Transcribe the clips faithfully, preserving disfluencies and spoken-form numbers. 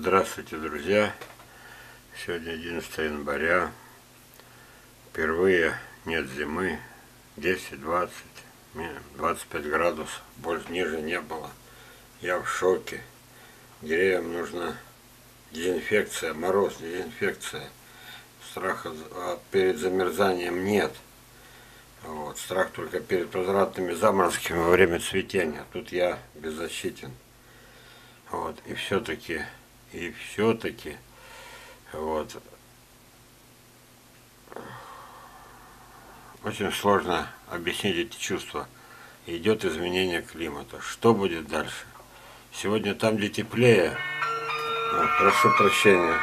Здравствуйте, друзья! Сегодня одиннадцатое января. Впервые нет зимы. десять-двадцать, двадцать пять градусов. Больше ниже не было. Я в шоке. Деревьям нужна дезинфекция, мороз, дезинфекция. Страха перед замерзанием нет. Вот. Страх только перед возвратными заморозками во время цветения. Тут я беззащитен. Вот. И все-таки, и все-таки, вот, очень сложно объяснить эти чувства. Идет изменение климата. Что будет дальше? Сегодня там, где теплее, прошу прощения,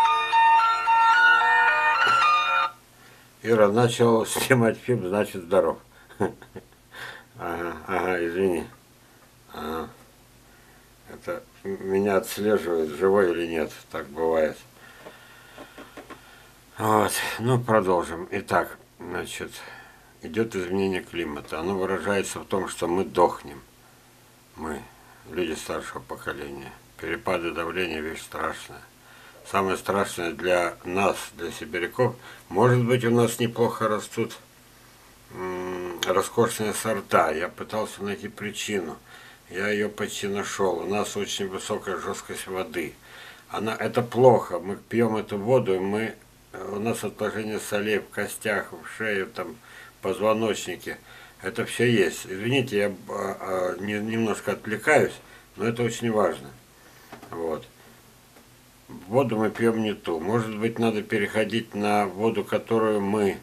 Ира начал снимать фильм, значит здоров. Ага, ага, извини. Ага. Это меня отслеживает, живой или нет, так бывает. Вот, ну продолжим. Итак, значит, идет изменение климата. Оно выражается в том, что мы дохнем. Мы, люди старшего поколения. Перепады давления – вещь страшная. Самое страшное для нас, для сибиряков, может быть, у нас неплохо растут м, роскошные сорта. Я пытался найти причину. Я ее почти нашел. У нас очень высокая жесткость воды. Она, это плохо. Мы пьем эту воду, и мы, у нас отложение солей в костях, в шее, там, в позвоночнике. Это все есть. Извините, я а, а, не, немножко отвлекаюсь, но это очень важно. Вот. Воду мы пьем не ту. Может быть, надо переходить на воду, которую мы...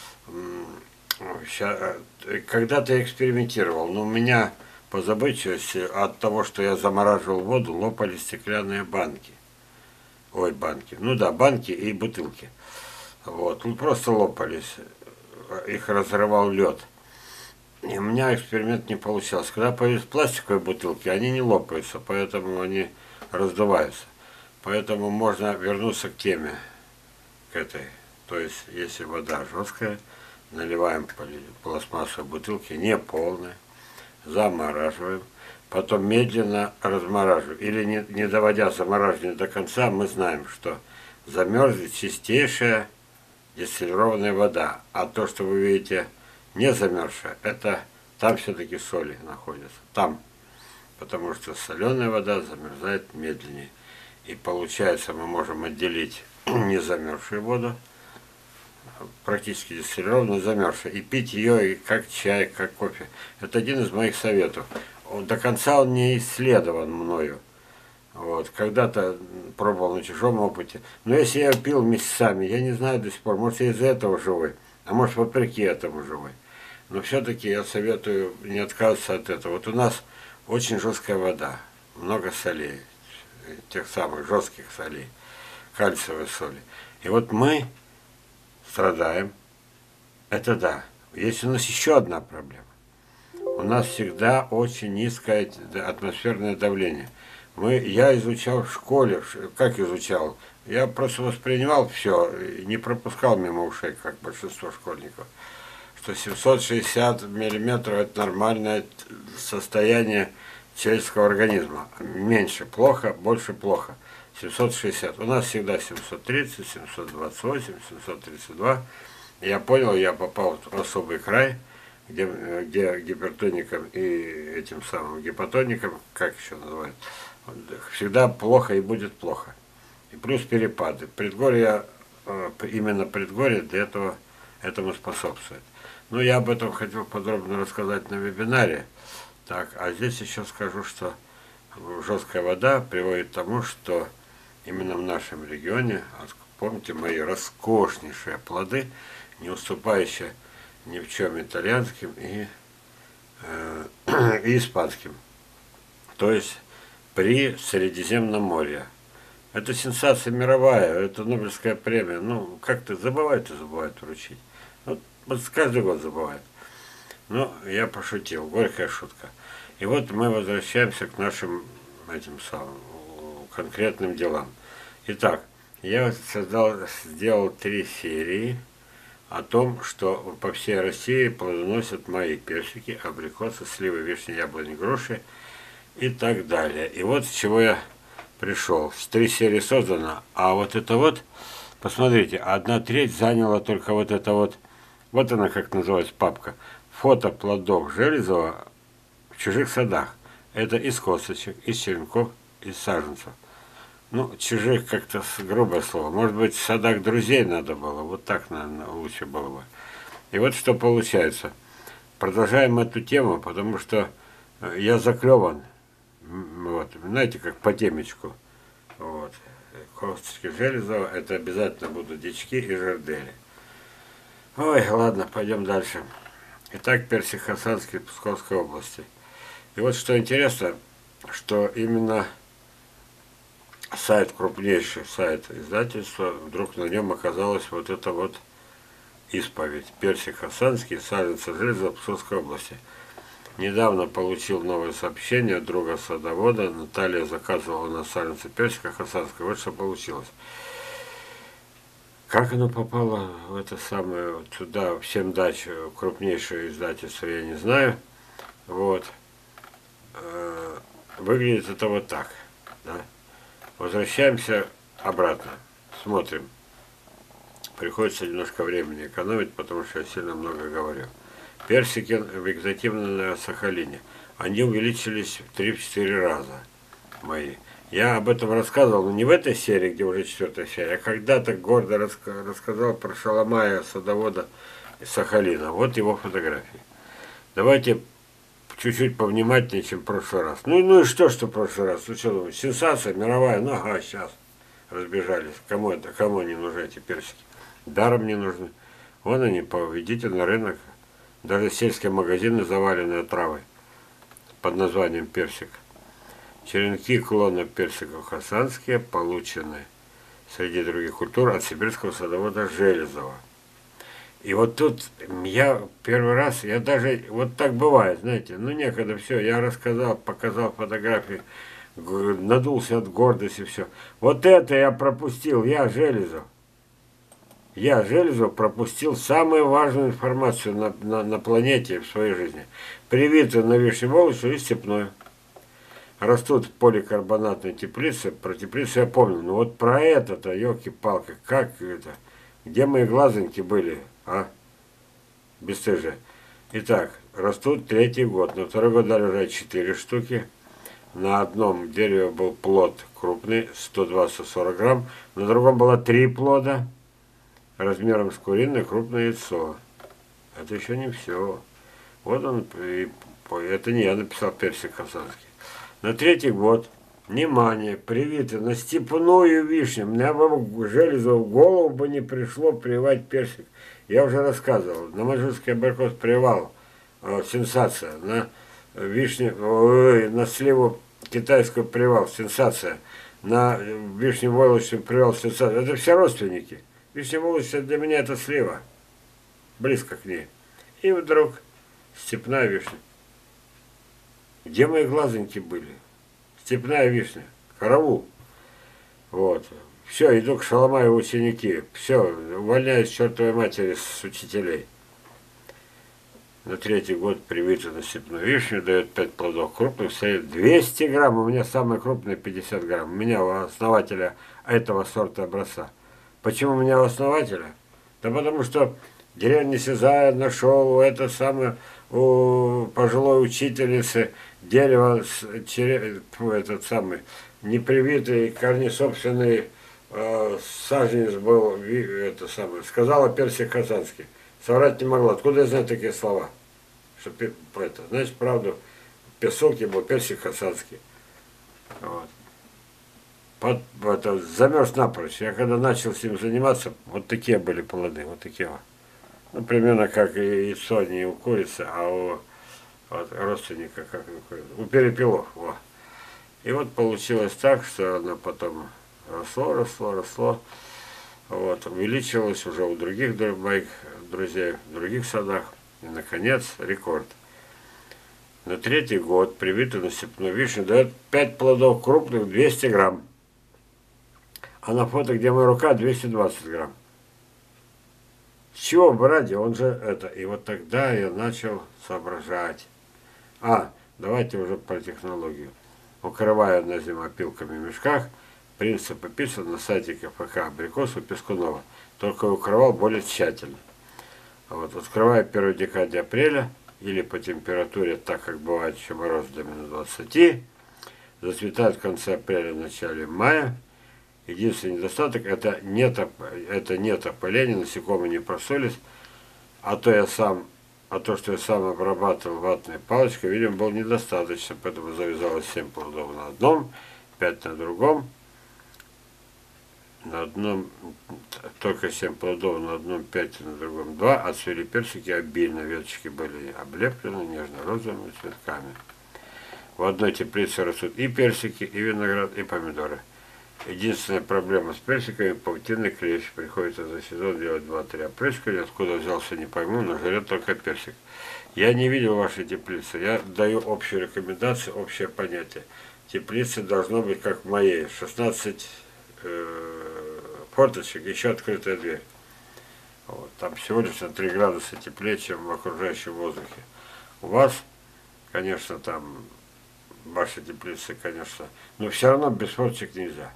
Когда-то я экспериментировал, но у меня по забывчивости от того, что я замораживал воду, лопались стеклянные банки. Ой, банки. Ну да, банки и бутылки. Вот. Ну, просто лопались. Их разрывал лед. И у меня эксперимент не получался. Когда появились пластиковые бутылки, они не лопаются, поэтому они раздуваются. Поэтому можно вернуться к теме, к этой. То есть, если вода жесткая, наливаем пластмассовые бутылки, не полные, замораживаем, потом медленно размораживаем. Или не, не доводя замораживание до конца, мы знаем, что замерзнет чистейшая дистиллированная вода. А то, что вы видите не замерзшая, это там все-таки соли находятся. Там. Потому что соленая вода замерзает медленнее. И получается, мы можем отделить не замерзшую воду, практически дистиллированную, замерзшую, и пить ее как чай, как кофе. Это один из моих советов. До конца он не исследован мною. Вот. Когда-то пробовал на чужом опыте. Но если я пил месяцами, я не знаю до сих пор, может, я из-за этого живой, а может, вопреки этому живой. Но все-таки я советую не отказываться от этого. Вот у нас очень жесткая вода, много солей, тех самых жестких солей, кальциевой соли. И вот мы страдаем. Это да. Есть у нас еще одна проблема. У нас всегда очень низкое атмосферное давление. Мы, я изучал в школе, как изучал? Я просто воспринимал все, не пропускал мимо ушей, как большинство школьников, что семьсот шестьдесят миллиметров это нормальное состояние человеческого организма. Меньше плохо, больше плохо. семьсот шестьдесят. У нас всегда семьсот тридцать, семьсот двадцать восемь, семьсот тридцать два. Я понял, я попал в особый край, где, где гипертоникам и этим самым гипотоникам, как еще называют, всегда плохо и будет плохо. И плюс перепады. Предгорье, именно предгорье для этого этому способствует. Но я об этом хотел подробно рассказать на вебинаре. Так, а здесь еще скажу, что жесткая вода приводит к тому, что именно в нашем регионе, помните мои роскошнейшие плоды, не уступающие ни в чем итальянским и, э, и испанским. То есть при Средиземном море. Это сенсация мировая, это Нобелевская премия. Ну, как-то забывают и забывают вручить. Вот, вот каждый год забывают. Ну, я пошутил, горькая шутка. И вот мы возвращаемся к нашим этим самым конкретным делам. Итак, я создал, сделал три серии о том, что по всей России плодоносят мои персики, абрикосы, сливы, вишни, яблони, груши и так далее. И вот с чего я пришел. Три серии создано, а вот это вот, посмотрите, одна треть заняла только вот это вот, вот она как называется папка, фото плодов Железова в чужих садах. Это из косточек, из черенков, из саженцев. Ну, чужих как-то грубое слово. Может быть, в садах друзей надо было. Вот так, наверное, лучше было бы. И вот что получается. Продолжаем эту тему, потому что я заклеван. Вот, знаете, как по темечку. Вот. Косточки Железова, это обязательно будут дички и жердели. Ой, ладно, пойдем дальше. Итак, персик хасанский Псковской области. И вот что интересно, что именно сайт, крупнейший сайт издательства, вдруг на нем оказалась вот эта вот исповедь. Персик хасанский, саженцы Железова Псковской области. Недавно получил новое сообщение от друга садовода. Наталья заказывала на саженцы персика хасанского. Вот что получилось. Как оно попало в это самое, туда, в семь дач, крупнейшее издательство, я не знаю. Вот. Выглядит это вот так. Да? Возвращаемся обратно. Смотрим. Приходится немножко времени экономить, потому что я сильно много говорю. Персики вегетативные на Сахалине. Они увеличились в три-четыре раза мои. Я об этом рассказывал, но не в этой серии, где уже четвертая серия, я когда-то гордо раска рассказал про Шаламая, садовода из Сахалина. Вот его фотографии. Давайте чуть-чуть повнимательнее, чем в прошлый раз. Ну, ну и что, что в прошлый раз? Ну что думаете, сенсация мировая? Ну ага, сейчас разбежались. Кому это, кому не нужны эти персики? Даром не нужны. Вон они, поведите на рынок. Даже сельские магазины завалены травой под названием персик. Черенки клона персиков хасанские получены среди других культур от сибирского садовода Железова. И вот тут я первый раз, я даже, вот так бывает, знаете, ну некогда, все, я рассказал, показал фотографии, надулся от гордости, все. Вот это я пропустил, я Железов. Я, Железов, пропустил самую важную информацию на, на, на планете в своей жизни. Привитую на вишню волосу и степную. Растут поликарбонатные теплицы. Про теплицу я помню. Но вот про это-то, елки-палки, как это? Где мои глазоньки были, а? Бесстыжие. Итак, растут третий год. На второй год дали уже четыре штуки. На одном дереве был плод крупный, сто двадцать — сорок грамм. На другом было три плода. Размером с куриное крупное яйцо. Это еще не все. Вот он, и, это не я написал персик хасанский. На третий год, внимание, привиты на степную вишню. Мне бы Железу в голову бы не пришло прививать персик. Я уже рассказывал. На Маньчжурский абрикос привал. Э, сенсация. На вишню, ой, на сливу китайскую привал. Сенсация. На вишню войлочную привал. Сенсация. Это все родственники. Вишня волосся для меня это слива, близко к ней. И вдруг степная вишня. Где мои глазоньки были? Степная вишня. Караул. Вот. Все, иду к Шаламаю ученики. Все, увольняюсь чертовой матери с учителей. На третий год привита на степную вишню, дает пять плодов крупных, стоит двести грамм. У меня самые крупные пятьдесят грамм. У меня у основателя этого сорта образца. Почему у меня у основателя? Да потому что деревня Сизая нашел это самое у пожилой учительницы дерево, этот самый непривитый корнесобственный э, саженец был, это самое, сказала персик хасанский. Соврать не могла. Откуда я знаю такие слова? Что это, значит, правду, песок был персик хасанский. Вот. Под, это, замерз напрочь. Я когда начал с ним заниматься, вот такие были плоды, вот такие вот. Ну, примерно как и яйцо не у курицы, а у вот, родственника, как у курицы. У перепелов. Во. И вот получилось так, что оно потом росло, росло, росло. Вот, увеличилось уже у других моих друзей, в других садах. И, наконец, рекорд. На третий год привитый на степную вишню дает пять плодов крупных, двести грамм. А на фото, где моя рука, двести двадцать грамм. С чего бы ради? Он же это. И вот тогда я начал соображать. А, давайте уже про технологию. укрывая на зимопилками в мешках. Принцип описан на сайте ка эф ка «Абрикос» у Пескунова, только укрывал более тщательно. Вот, открывая первой декаде апреля, или по температуре, так как бывает еще мороз до минус двадцати, зацветает в конце апреля, в начале мая. Единственный недостаток это нет, это нет опыления, насекомые не просолись, а то я сам, а то, что я сам обрабатывал ватной палочкой, видимо, было недостаточно, поэтому завязалось семь плодов на одном, пять на другом. На одном только семь плодов, на одном пять, на другом два, а цвели персики обильно, веточки были облеплены нежно-розовыми цветками. В одной теплице растут и персики, и виноград, и помидоры. Единственная проблема с персиками – паутинный клещ. Приходится за сезон делать два-три опрыскивания, откуда взялся не пойму, но жрет только персик. Я не видел вашей теплицы, я даю общую рекомендацию, общее понятие. Теплицы должно быть как в моей, шестнадцать э, форточек, еще открытая дверь. Вот. Там всего лишь на три градуса теплее, чем в окружающем воздухе. У вас, конечно, там, ваши теплицы, конечно, но все равно без форточек нельзя.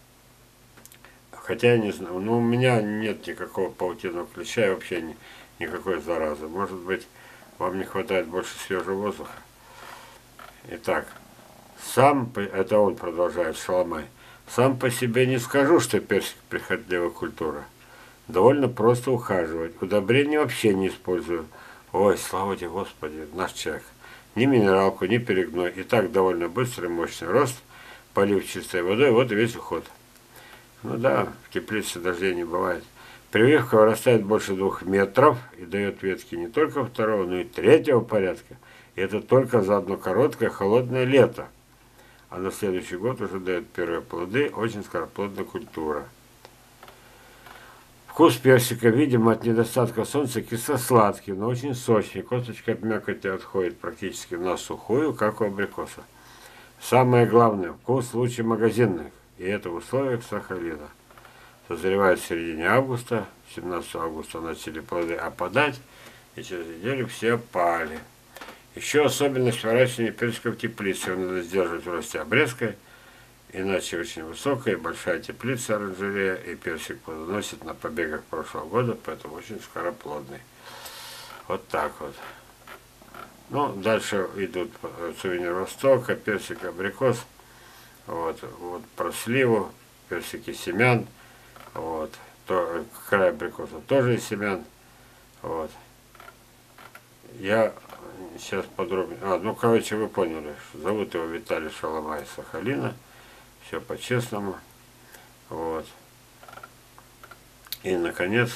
Хотя я не знаю, но у меня нет никакого паутинного клеща и вообще ни, никакой заразы. Может быть, вам не хватает больше свежего воздуха. Итак, сам, это он продолжает, Шаламай, сам по себе не скажу, что персик прихотливая культура. Довольно просто ухаживать. Удобрения вообще не использую. Ой, слава тебе, Господи, наш человек. Ни минералку, ни перегной. И так довольно быстрый, мощный рост, полив чистой водой, вот и весь уход. Ну да, в теплице дождей не бывает. Прививка вырастает больше двух метров и дает ветки не только второго, но и третьего порядка. И это только за одно короткое холодное лето. А на следующий год уже дает первые плоды, очень скороплодная культура. Вкус персика, видимо, от недостатка солнца кисло-сладкий, но очень сочный. Косточка от мякоти отходит практически на сухую, как у абрикоса. Самое главное, вкус лучше магазинных. И это в условиях Сахалина. Созревает в середине августа, семнадцатого августа начали плоды опадать, и через неделю все опали. Еще особенность выращивания персиков в теплице. Его надо сдерживать в росте обрезкой, иначе очень высокая, большая теплица, оранжерея, и персик плодоносит на побегах прошлого года, поэтому очень скороплодный. Вот так вот. Ну, дальше идут сувенир Востока, персик, абрикос. Вот, вот про сливу, персики семян, вот, то, край абрикоса тоже из семян, вот. Я сейчас подробнее, а, ну, короче, вы поняли, зовут его Виталий Шаламай из Сахалина, все по-честному, вот. И, наконец,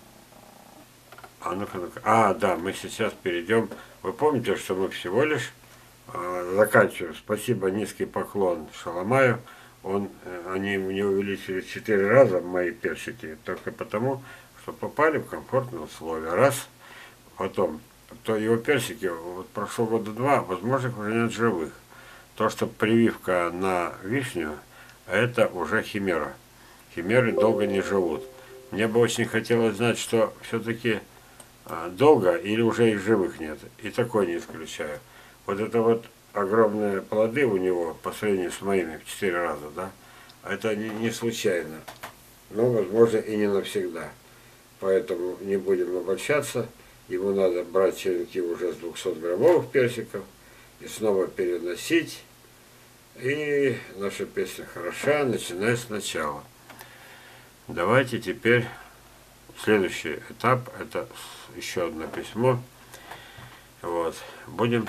а, ну-ка, ну-ка, а, да, мы сейчас перейдем, вы помните, что мы всего лишь заканчиваю. Спасибо, низкий поклон Шаламаю. Он, они мне увеличили четыре раза мои персики, только потому, что попали в комфортные условия. Раз, потом, то его персики, вот прошло года два, возможно, их уже нет живых. То, что прививка на вишню, это уже химера. Химеры долго не живут. Мне бы очень хотелось знать, что все-таки долго или уже их живых нет. И такое не исключаю. Вот это вот огромные плоды у него по сравнению с моими в четыре раза, да, это не, не случайно, но, возможно, и не навсегда. Поэтому не будем обольщаться, ему надо брать черенки уже с двухсотграммовых персиков и снова переносить. И наша песня хороша, начиная сначала. Давайте теперь следующий этап, это еще одно письмо. Вот, будем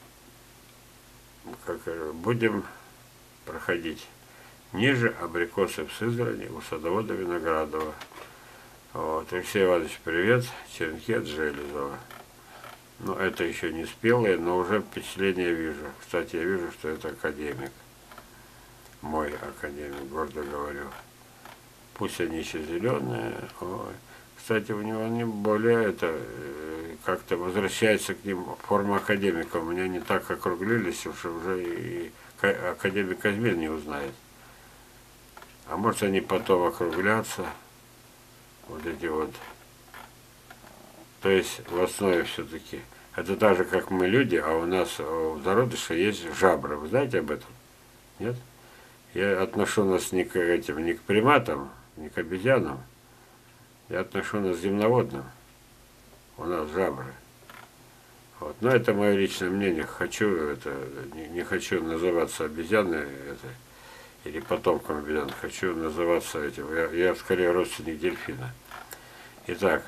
Как, будем проходить ниже абрикосы в Сызрани у садовода Виноградова. Вот. Алексей Иванович, привет. Черенки от Железова. Ну, это еще не спелые, но уже впечатление вижу. Кстати, я вижу, что это академик. Мой академик, гордо говорю. Пусть они еще зеленые. Ой. Кстати, у него они более это как-то возвращается к ним форма академика. У меня не так округлились, что уже и академик Казьмин не узнает. А может, они потом округлятся. Вот эти вот. То есть в основе все-таки. Это так же, как мы люди, а у нас в зародыше есть жабры. Вы знаете об этом? Нет? Я отношу нас не к этим, не к приматам, не к обезьянам. Я отношу нас к земноводным. У нас жабры. Вот. Но это мое личное мнение. Хочу это, не, не хочу называться обезьяной это, или потомком обезьян. Хочу называться этим. Я, я скорее родственник дельфина. Итак,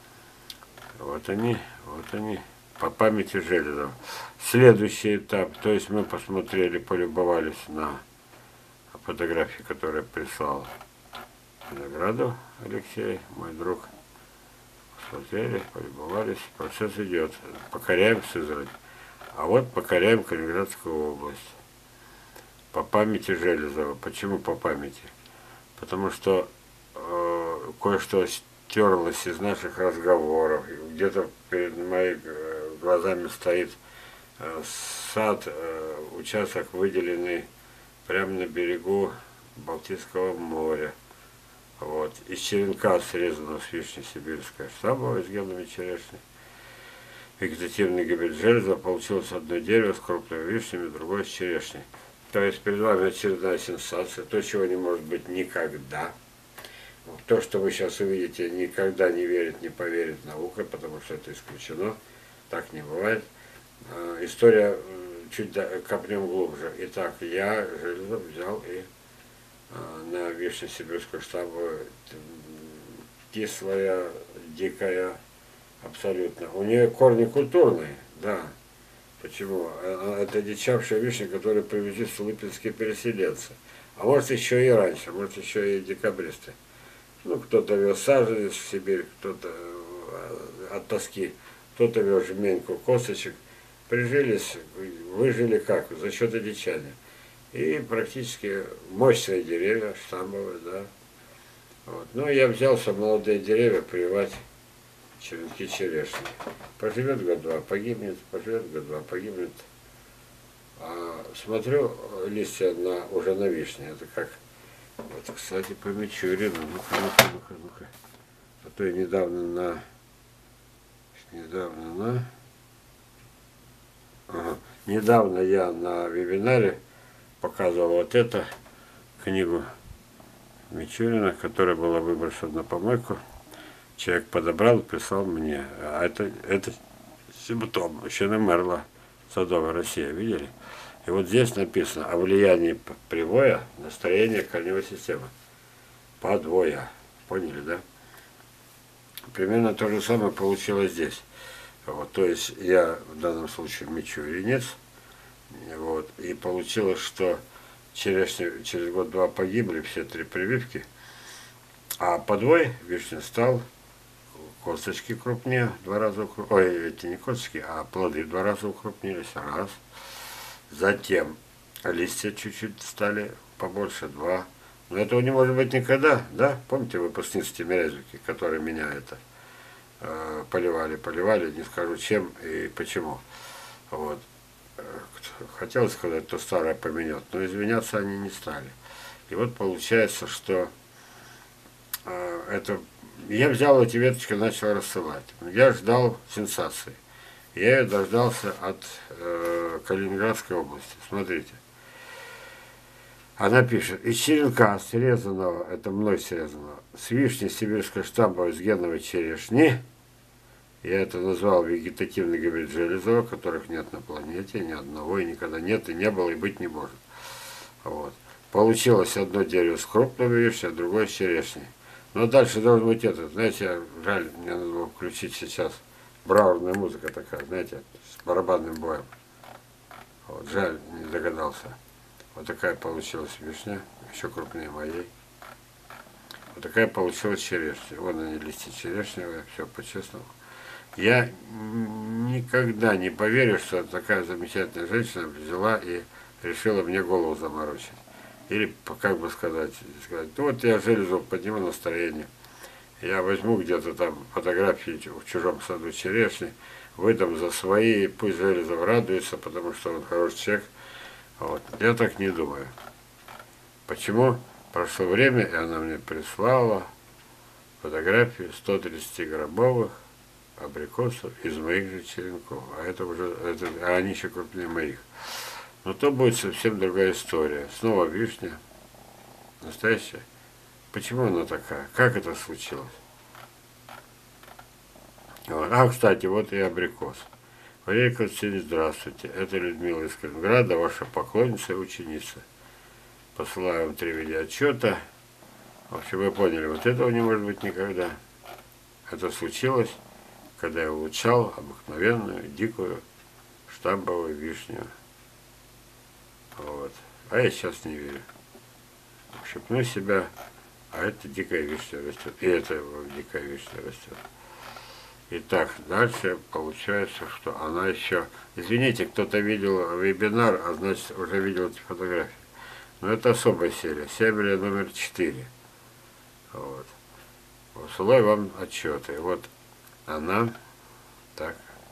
вот они, вот они, по памяти Железов. Следующий этап, то есть мы посмотрели, полюбовались на фотографии, которые прислал Винограду Алексей, мой друг. Посмотрели, полюбовались, процесс идет. Покоряем Сызрань. А вот покоряем Калининградскую область. По памяти Железова. Почему по памяти? Потому что э, кое-что стерлось из наших разговоров. Где-то перед моими глазами стоит э, сад, э, участок, выделенный прямо на берегу Балтийского моря. Вот. Из черенка, срезанного с вишни сибирская штамбовая с генами черешни, вегетативный гибрид Железова, получилось одно дерево с крупными вишнями, другое с черешней. То есть перед вами очередная сенсация, то, чего не может быть никогда. То, что вы сейчас увидите, никогда не верит, не поверит наука, потому что это исключено. Так не бывает. История чуть копнем глубже. Итак, я Железов взял и на вишне сибирскую штамбовую, кислая, дикая, абсолютно. У нее корни культурные, да. Почему? Это дичавшая вишня, которую привезли столыпинские переселенцы. А может еще и раньше, может еще и декабристы. Ну, кто-то вез саженец в Сибирь, кто-то от тоски, кто-то вез жменьку косточек. Прижились, выжили как? За счет одичания. И практически мощные деревья, штамбовые, да. Вот. Ну, я взялся молодые деревья прививать черенки черешни. Поживет год-два, погибнет, поживет год-два, погибнет. А смотрю листья на, уже на вишне. Это как, вот, кстати, по Мичурину. Ну-ка, ну-ка, ну-ка, ну-ка. А то я недавно на, недавно на, ага. недавно я на вебинаре показывал вот эту книгу Мичурина, которая была выброшена на помойку. Человек подобрал и прислал мне. А это, это симптом. Еще намерла Садовая Россия, видели? И вот здесь написано о влиянии привоя на строение корневой системы. Подвоя. Поняли, да? Примерно то же самое получилось здесь. Вот, то есть я в данном случае мичуринец. Вот, и получилось, что черешни через год-два погибли, все три прививки, а подвой вишни стал, косточки крупнее, в два раза укрупнились, ой, эти не косточки, а плоды в два раза укрупнились, раз. Затем листья чуть-чуть стали побольше, два. Но этого не может быть никогда, да? Помните выпускницы Тимирязевки, которые меня это э, поливали, поливали, не скажу чем и почему. Вот. Хотелось сказать, то старое поменять, но извиняться они не стали. И вот получается, что э, это я взял эти веточки и начал рассылать. Я ждал сенсации. Я ее дождался от э, Калининградской области. Смотрите. Она пишет: из черенка срезанного, это мной срезанного, с вишни сибирской штамбовой с геновой черешни, я это назвал вегетативный гибрид Железова, которых нет на планете, ни одного, и никогда нет, и не было, и быть не может. Вот. Получилось одно дерево с крупной вишней, а другое с черешней. Но дальше должен быть этот, знаете, жаль, мне надо было включить сейчас браурная музыка такая, знаете, с барабанным боем. Вот, жаль, не догадался. Вот такая получилась вишня, еще крупнее моей. Вот такая получилась черешня. Вон они, листья черешневые, все по-честному. Я никогда не поверю, что такая замечательная женщина взяла и решила мне голову заморочить. Или, как бы сказать, сказать, ну вот я Железов подниму настроение. Я возьму где-то там фотографии в чужом саду черешни, выдам за свои, пусть Железов радуется, потому что он хороший человек. Вот. Я так не думаю. Почему? Прошло время, и она мне прислала фотографии сто тридцатиграммовых абрикосов из моих же черенков. А это уже, это, а они еще крупнее моих. Но то будет совсем другая история. Снова вишня. Настоящая. Почему она такая? Как это случилось? Вот. А, кстати, вот и абрикос. Валерий Константинович, здравствуйте. Это Людмила из Калининграда, ваша поклонница и ученица. Посылаю вам три видеоотчета. В общем, вы поняли, вот этого не может быть никогда. Это случилось, когда я улучшал обыкновенную, дикую, штамбовую вишню. Вот. А я сейчас не верю. Шепну себя, а это дикая вишня растет. И это дикая вишня растет. Итак, дальше получается, что она еще... Извините, кто-то видел вебинар, а значит уже видел эти фотографии. Но это особая серия. Серия номер четыре. Вот. Посылаю вам отчеты. Вот она. Так.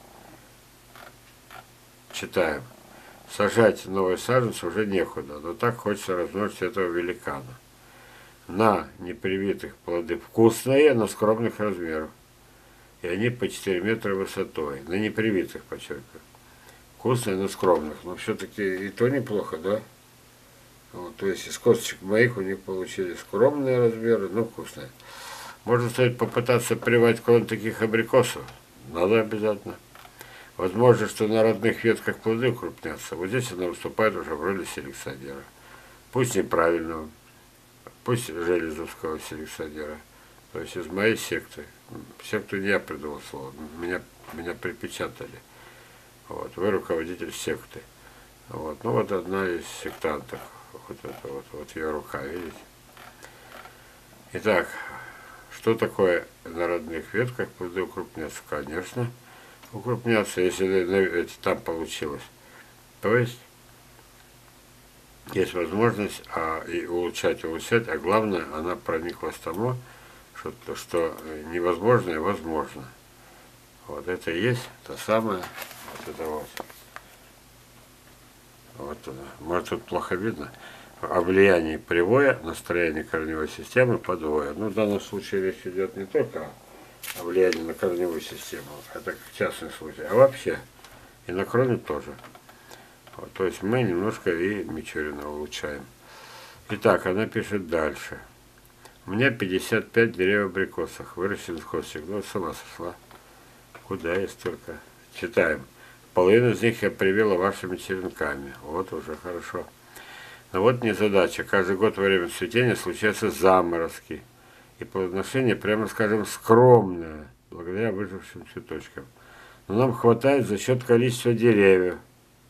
Читаем. Сажать новые саженцы уже некуда, но так хочется размножить этого великана. На непривитых плоды вкусные, но скромных размеров. И они по четыре метра высотой. На непривитых, подчеркиваю. Вкусные, но скромных. Но все-таки и то неплохо, да? Вот, то есть из косточек моих у них получились скромные размеры, но вкусные. Может, стоит попытаться привать клон таких абрикосов? Надо обязательно. Возможно, что на родных ветках плоды укрупнятся. Вот здесь она выступает уже в роли селекционера. Пусть неправильного, пусть железовского селекционера. То есть из моей секты. Секту не я придумал слово, меня, меня припечатали. Вот, вы руководитель секты. Вот, ну вот одна из сектантов. Вот это вот, вот ее рука, видите? Итак, что такое на родных ветках плоды укрупняться? Конечно, укрупняться, если там получилось. То есть, есть возможность а, и улучшать, улучшать, а главное, она прониклась тому, что, что невозможное возможно. Вот это и есть то самое, вот это вот. Вот, может, тут плохо видно. О влиянии привоя на строение корневой системы подвоя. Ну, в данном случае речь идет не только о влиянии на корневую систему, это как частный случай, а вообще и на кроне тоже. Вот, то есть мы немножко и Мичурина улучшаем. Итак, она пишет дальше. У меня пятьдесят пять деревьев абрикосов, выращенных косточек. Ну, с ума сошла. Куда я столько? Читаем. Половину из них я привела вашими черенками. Вот уже хорошо. Но вот незадача. Каждый год во время цветения случаются заморозки. И плодоношение, прямо скажем, скромное, благодаря выжившим цветочкам. Но нам хватает за счет количества деревьев.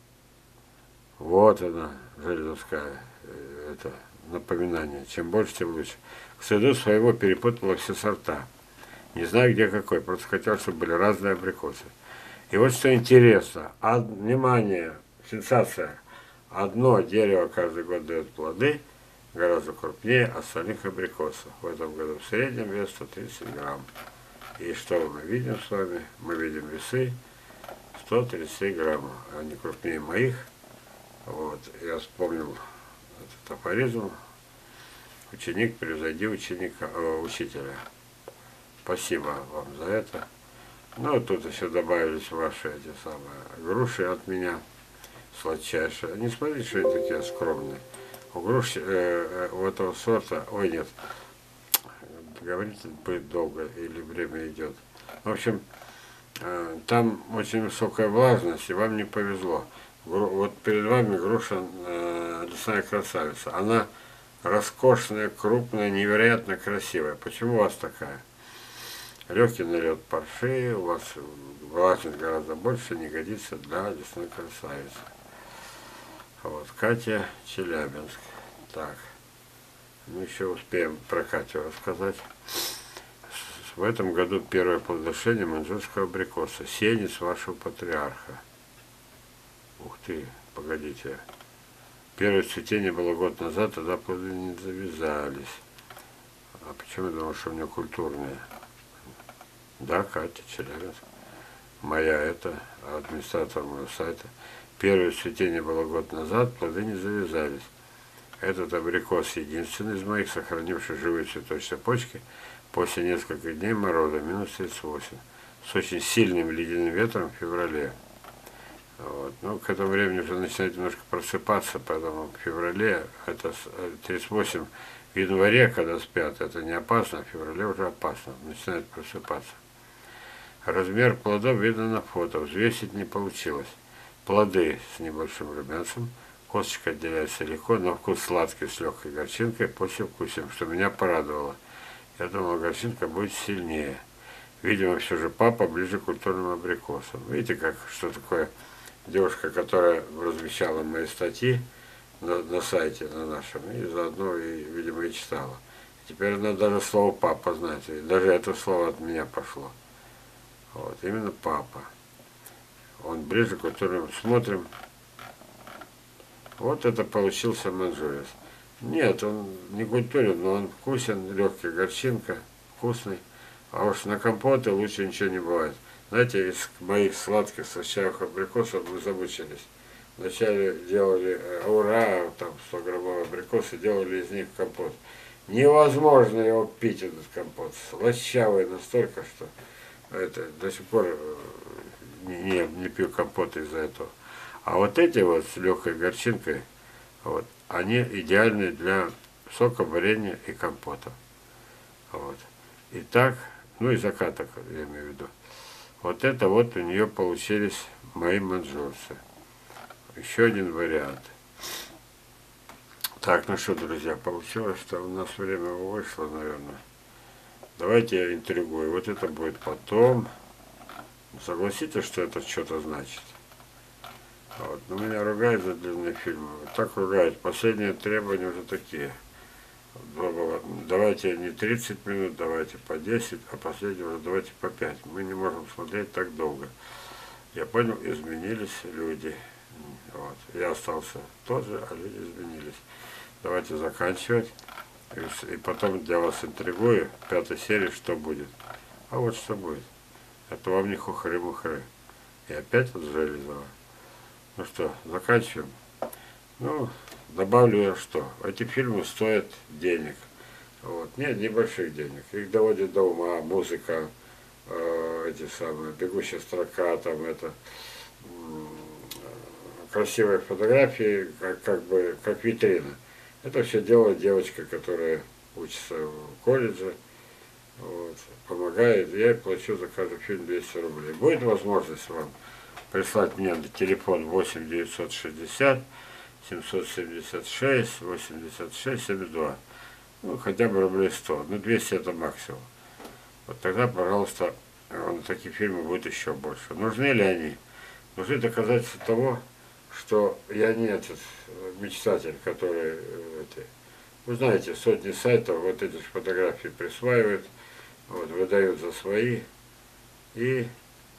Вот она, железовская, это напоминание. Чем больше, тем лучше. К стыду своего перепутала все сорта. Не знаю, где какой. Просто хотел, чтобы были разные абрикосы. И вот что интересно, а, внимание, сенсация, одно дерево каждый год дает плоды, гораздо крупнее остальных абрикосов. В этом году в среднем вес сто тридцать грамм. И что мы видим с вами? Мы видим весы сто тридцать грамма, они крупнее моих. Вот, я вспомнил этот афоризм, ученик, превзойди ученика, э, учителя. Спасибо вам за это. Ну, тут еще добавились ваши эти самые груши от меня, сладчайшие. Не смотрите, что они такие скромные. У груш э, э, у этого сорта, ой, нет, говорить будет долго или время идет. В общем, э, там очень высокая влажность, и вам не повезло. Гру, вот перед вами груша э, лесная красавица. Она роскошная, крупная, невероятно красивая. Почему у вас такая? Легкий налет парши, у вас влажность гораздо больше, не годится для лесной красавицы. Вот, Катя, Челябинск. Так, мы еще успеем про Катю рассказать. В этом году первое плодоношение маньчжурского абрикоса. Сеянец вашего патриарха. Ух ты, погодите. Первое цветение было год назад, тогда плоды не завязались. А почему я думал, что у меня культурные? Да, Катя, Челябинск. Моя это, администратор моего сайта. Первое цветение было год назад, плоды не завязались. Этот абрикос единственный из моих, сохранивший живые цветочные почки после нескольких дней мороза, минус тридцать восемь, с очень сильным ледяным ветром в феврале. Вот. Ну, к этому времени уже начинает немножко просыпаться, поэтому в феврале, это тридцать восемь в январе, когда спят, это не опасно, а в феврале уже опасно, начинает просыпаться. Размер плодов видно на фото, взвесить не получилось. Плоды с небольшим румянцем, косточка отделяется легко, на вкус сладкий с легкой горчинкой, послевкусием, что меня порадовало. Я думал, горчинка будет сильнее. Видимо, все же папа ближе к культурным абрикосам. Видите, как, что такое девушка, которая размещала мои статьи на, на сайте на нашем, и заодно, и, видимо, и читала. Теперь она даже слово «папа» знает, и даже это слово от меня пошло. Вот, именно папа. Он ближе к культурным. Смотрим. Вот это получился манжурец. Нет, он не культурен, но он вкусен, легкая горчинка, вкусный. А уж на компоты лучше ничего не бывает. Знаете, из моих сладких сочных абрикосов мы замучились. Вначале делали ура, там сто граммовые абрикосы, делали из них компот. Невозможно его пить, этот компот. Слащавый настолько, что это до сих пор не, не пью компот из-за этого. А вот эти вот с легкой горчинкой, вот, они идеальны для сока, варенья и компота. Вот. И так, ну и закаток, я имею в виду. Вот это вот у нее получились мои манжурцы. Еще один вариант. Так, ну что, друзья, получилось, что у нас время вышло, наверное. Давайте я интригую. Вот это будет потом. Согласитесь, что это что-то значит? Вот. Но меня ругают за длинные фильмы. Так ругают. Последние требования уже такие. Давайте не тридцать минут, давайте по десять, а последний уже давайте по пять. Мы не можем смотреть так долго. Я понял, изменились люди. Вот. Я остался тот же, а люди изменились. Давайте заканчивать. И, и потом я вас интригую, в пятой серии, что будет. А вот что будет. Это вам не хухры-мухры. И опять вот Железова. Ну что, заканчиваем. Ну, добавлю я что. Эти фильмы стоят денег. Вот. Нет, небольших денег. Их доводит до ума музыка, э, эти самые, бегущая строка, там это, э, красивые фотографии, как, как бы, как витрина. Это все делает девочка, которая учится в колледже, вот, помогает. Я ей плачу за каждый фильм двести рублей. Будет возможность вам прислать мне на телефон восемь девятьсот шестьдесят семьсот семьдесят шесть восемьдесят шесть семьдесят два. Ну, хотя бы рублей сто. Ну, двести это максимум. Вот тогда, пожалуйста, на такие фильмы будет еще больше. Нужны ли они? Нужны доказательства того, что я не этот мечтатель, который, это, вы знаете, сотни сайтов вот эти фотографии присваивают, вот, выдают за свои, и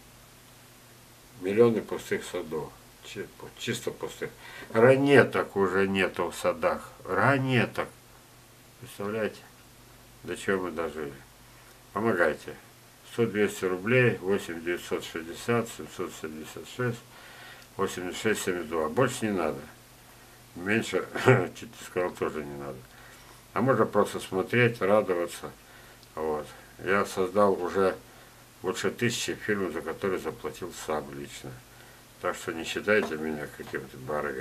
миллионы пустых садов, чисто пустых. Ранеток уже нету в садах, ранеток. Представляете, до чего мы дожили. Помогайте. сто двести рублей, восемь девятьсот шестьдесят семьсот семьдесят шесть восемьдесят шесть семьдесят два. Больше не надо. Меньше, чуть не сказал, тоже не надо. А можно просто смотреть, радоваться. Вот. Я создал уже больше тысячи фильмов, за которые заплатил сам лично. Так что не считайте меня каким-то барыгой.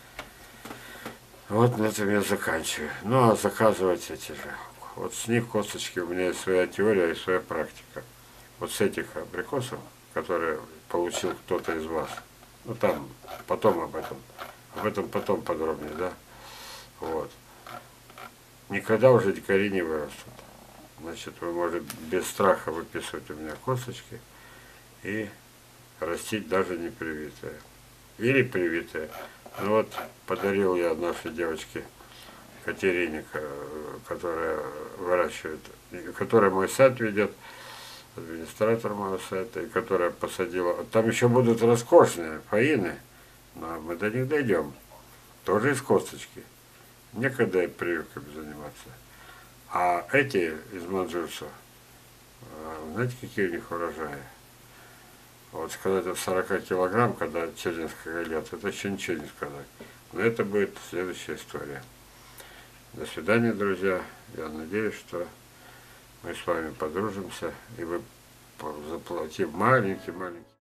Вот на этом я заканчиваю. Ну а заказывать эти же. Вот с них косточки у меня есть своя теория и своя практика. Вот с этих абрикосов, которые получил кто-то из вас. Ну там, потом об этом. Об этом потом подробнее, да? Вот. Никогда уже дикари не вырастут. Значит, вы можете без страха выписывать у меня косточки и растить даже не привитые. Или привитые. Ну вот, подарил я нашей девочке Катерине, которая выращивает, которая мой сайт ведет, администратор моего сайта, и которая посадила. Там еще будут роскошные фаины, но мы до них дойдем. Тоже из косточки. Некогда прививками заниматься. А эти из манжурцев, знаете, какие у них урожаи? Вот сказать от сорока килограмм, когда через несколько лет, это еще ничего не сказать. Но это будет следующая история. До свидания, друзья. Я надеюсь, что мы с вами подружимся, и вы заплатите маленький-маленький